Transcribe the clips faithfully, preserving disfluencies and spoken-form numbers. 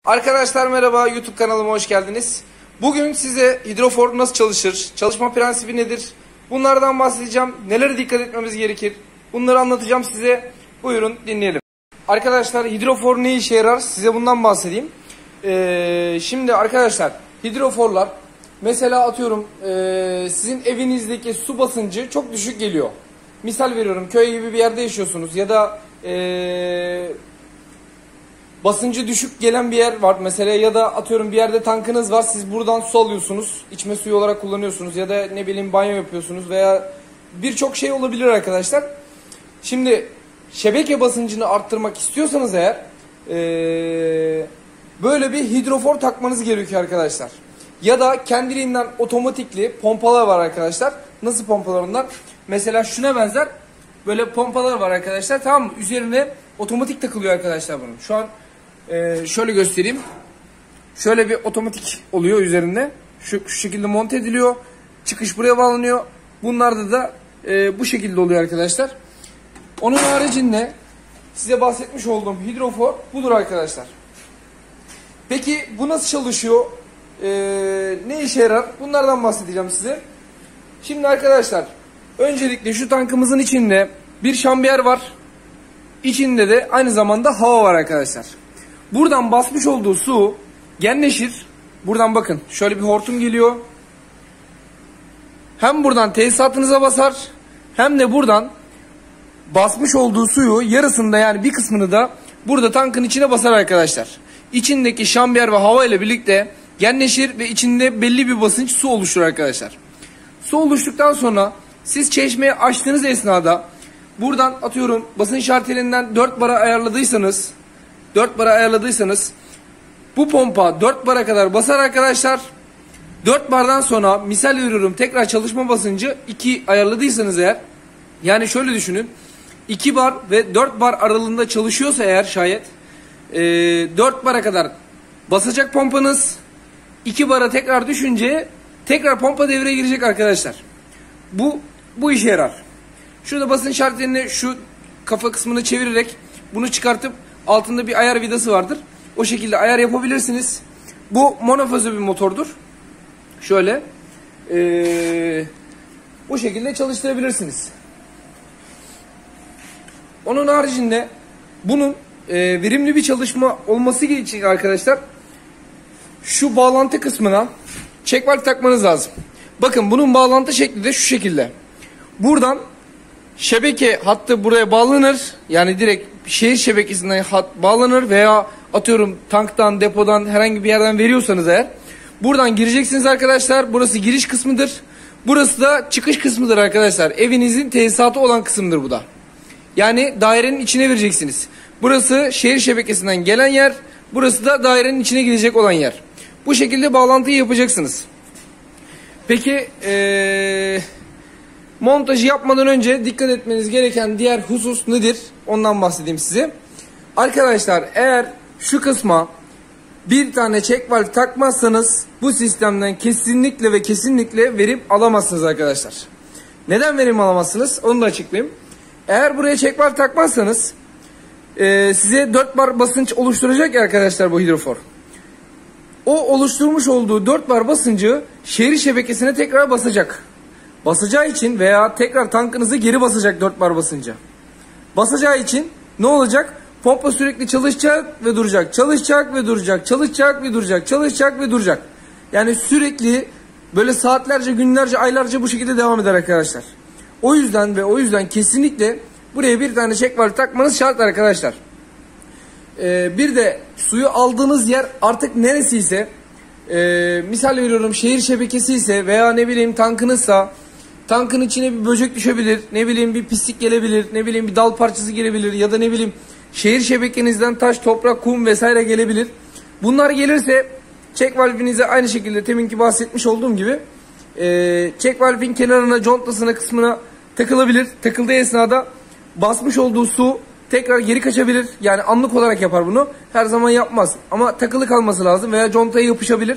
Arkadaşlar merhaba, YouTube kanalıma hoş geldiniz. Bugün size hidrofor nasıl çalışır, çalışma prensibi nedir, bunlardan bahsedeceğim. Nelere dikkat etmemiz gerekir, bunları anlatacağım size. Buyurun dinleyelim. Arkadaşlar hidrofor ne işe yarar, size bundan bahsedeyim. Ee, şimdi arkadaşlar hidroforlar mesela atıyorum e, sizin evinizdeki su basıncı çok düşük geliyor. Misal veriyorum, köy gibi bir yerde yaşıyorsunuz ya da eee basıncı düşük gelen bir yer var mesela, ya da atıyorum bir yerde tankınız var, siz buradan su alıyorsunuz, içme suyu olarak kullanıyorsunuz ya da ne bileyim banyo yapıyorsunuz veya birçok şey olabilir arkadaşlar. Şimdi şebeke basıncını arttırmak istiyorsanız eğer ee, böyle bir hidrofor takmanız gerekiyor arkadaşlar. Ya da kendiliğinden otomatikli pompalar var arkadaşlar. Nasıl pompalar bunlar? Mesela şuna benzer böyle pompalar var arkadaşlar, tamam mı? Üzerine otomatik takılıyor arkadaşlar bunun. Şu an Ee, şöyle göstereyim. Şöyle bir otomatik oluyor üzerinde. Şu, şu şekilde monte ediliyor. Çıkış buraya bağlanıyor. Bunlarda da e, bu şekilde oluyor arkadaşlar. Onun haricinde size bahsetmiş olduğum hidrofor budur arkadaşlar. Peki bu nasıl çalışıyor? Ee, ne işe yarar? Bunlardan bahsedeceğim size. Şimdi arkadaşlar öncelikle şu tankımızın içinde bir şambiyer var. İçinde de aynı zamanda hava var arkadaşlar. Buradan basmış olduğu su genleşir. Buradan bakın şöyle bir hortum geliyor. Hem buradan tesisatınıza basar, hem de buradan basmış olduğu suyu yarısında, yani bir kısmını da burada tankın içine basar arkadaşlar. İçindeki şambiyer ve hava ile birlikte genleşir ve içinde belli bir basınç su oluşur arkadaşlar. Su oluştuktan sonra siz çeşmeyi açtığınız esnada buradan atıyorum basınç şartelinden dört bara ayarladıysanız dört bara ayarladıysanız bu pompa dört bara kadar basar arkadaşlar. dört bardan sonra misal veriyorum tekrar çalışma basıncı iki ayarladıysanız eğer, yani şöyle düşünün, iki bar ve dört bar aralığında çalışıyorsa eğer şayet e, dört bara kadar basacak pompanız, iki bara tekrar düşünce tekrar pompa devreye girecek arkadaşlar. Bu bu işe yarar. Şurada basınç şartelini şu kafa kısmını çevirerek bunu çıkartıp altında bir ayar vidası vardır. O şekilde ayar yapabilirsiniz. Bu monofazlı bir motordur. Şöyle ee, bu şekilde çalıştırabilirsiniz. Onun haricinde bunun e, verimli bir çalışma olması için arkadaşlar şu bağlantı kısmına check valve takmanız lazım. Bakın bunun bağlantı şekli de şu şekilde. Buradan şebeke hattı buraya bağlanır. Yani direkt şehir şebekesinden hat bağlanır veya atıyorum tanktan, depodan, herhangi bir yerden veriyorsanız eğer buradan gireceksiniz arkadaşlar. Burası giriş kısmıdır. Burası da çıkış kısmıdır arkadaşlar. Evinizin tesisatı olan kısımdır bu da. Yani dairenin içine vereceksiniz. Burası şehir şebekesinden gelen yer. Burası da dairenin içine girecek olan yer. Bu şekilde bağlantıyı yapacaksınız. Peki eee montajı yapmadan önce dikkat etmeniz gereken diğer husus nedir? Ondan bahsedeyim size. Arkadaşlar eğer şu kısma bir tane check valve takmazsanız bu sistemden kesinlikle ve kesinlikle verim alamazsınız arkadaşlar. Neden verim alamazsınız? Onu da açıklayayım. Eğer buraya check valve takmazsanız e, size dört bar basınç oluşturacak ya arkadaşlar bu hidrofor. O oluşturmuş olduğu dört bar basıncı şehir şebekesine tekrar basacak. Basacağı için veya tekrar tankınızı geri basacak dört bar basınca. Basacağı için ne olacak? Pompa sürekli çalışacak ve duracak. Çalışacak ve duracak. Çalışacak ve duracak. Çalışacak ve duracak. Yani sürekli böyle saatlerce, günlerce, aylarca bu şekilde devam eder arkadaşlar. O yüzden ve o yüzden kesinlikle buraya bir tane check valve takmanız şart arkadaşlar. Ee, bir de suyu aldığınız yer artık neresiyse, e, misal veriyorum şehir şebekesi ise veya ne bileyim tankınızsa, tankın içine bir böcek düşebilir, ne bileyim bir pislik gelebilir, ne bileyim bir dal parçası gelebilir ya da ne bileyim şehir şebekenizden taş, toprak, kum vesaire gelebilir. Bunlar gelirse check valve'inize aynı şekilde teminki bahsetmiş olduğum gibi e, check valve'in kenarına, contasına, kısmına takılabilir. Takıldığı esnada basmış olduğu su tekrar geri kaçabilir. Yani anlık olarak yapar bunu. Her zaman yapmaz. Ama takılı kalması lazım veya contaya yapışabilir.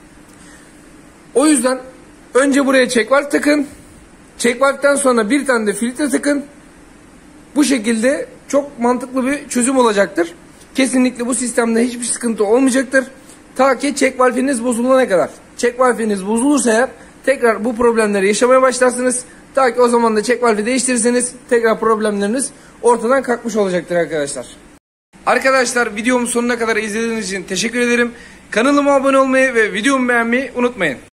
O yüzden önce buraya check valve takın. Check valve'den sonra bir tane de filtre takın. Bu şekilde çok mantıklı bir çözüm olacaktır. kesinlikle bu sistemde hiçbir sıkıntı olmayacaktır. Ta ki check valviniz bozulana kadar. Check valviniz bozulursa eğer tekrar bu problemleri yaşamaya başlarsınız. Ta ki o zaman da check valvi değiştirirseniz tekrar problemleriniz ortadan kalkmış olacaktır arkadaşlar. Arkadaşlar videomu sonuna kadar izlediğiniz için teşekkür ederim. Kanalıma abone olmayı ve videomu beğenmeyi unutmayın.